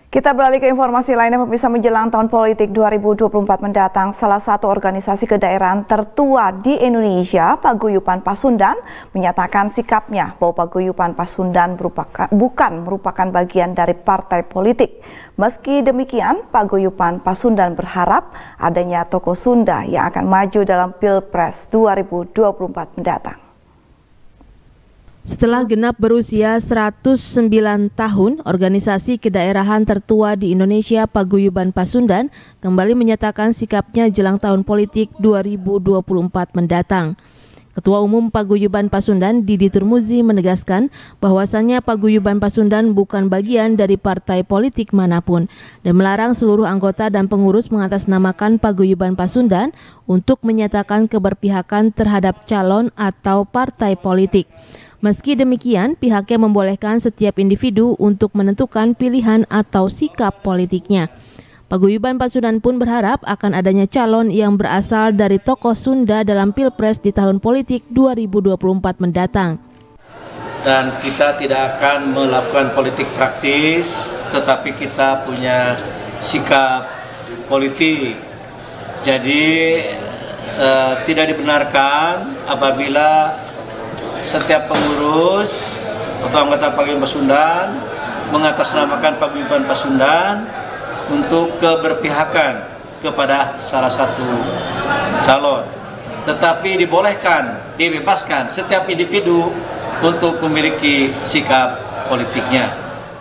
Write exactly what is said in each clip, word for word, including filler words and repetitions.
Kita beralih ke informasi lainnya, pemirsa. Menjelang tahun politik dua ribu dua puluh empat mendatang, salah satu organisasi kedaerahan tertua di Indonesia, Paguyuban Pasundan, menyatakan sikapnya bahwa Paguyuban Pasundan merupakan, bukan merupakan bagian dari partai politik. Meski demikian, Paguyuban Pasundan berharap adanya tokoh Sunda yang akan maju dalam Pilpres dua ribu dua puluh empat mendatang. Setelah genap berusia seratus sembilan tahun, organisasi kedaerahan tertua di Indonesia Paguyuban Pasundan kembali menyatakan sikapnya jelang tahun politik dua ribu dua puluh empat mendatang. Ketua Umum Paguyuban Pasundan Didi Turmuzi menegaskan bahwasannya Paguyuban Pasundan bukan bagian dari partai politik manapun dan melarang seluruh anggota dan pengurus mengatasnamakan Paguyuban Pasundan untuk menyatakan keberpihakan terhadap calon atau partai politik. Meski demikian, pihaknya membolehkan setiap individu untuk menentukan pilihan atau sikap politiknya. Paguyuban Pasundan pun berharap akan adanya calon yang berasal dari tokoh Sunda dalam Pilpres di tahun politik dua ribu dua puluh empat mendatang. Dan kita tidak akan melakukan politik praktis, tetapi kita punya sikap politik. Jadi eh, tidak dibenarkan apabila setiap pengurus atau anggota Paguyuban Pasundan mengatasnamakan Paguyuban Pasundan untuk keberpihakan kepada salah satu calon. Tetapi dibolehkan, dibebaskan setiap individu untuk memiliki sikap politiknya.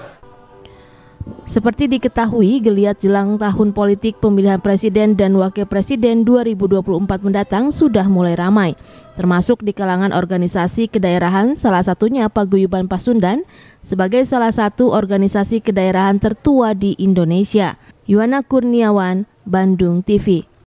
Seperti diketahui, geliat jelang tahun politik pemilihan presiden dan wakil presiden dua ribu dua puluh empat mendatang sudah mulai ramai, termasuk di kalangan organisasi kedaerahan, salah satunya Paguyuban Pasundan sebagai salah satu organisasi kedaerahan tertua di Indonesia. Yuwana Kurniawan, Bandung T V.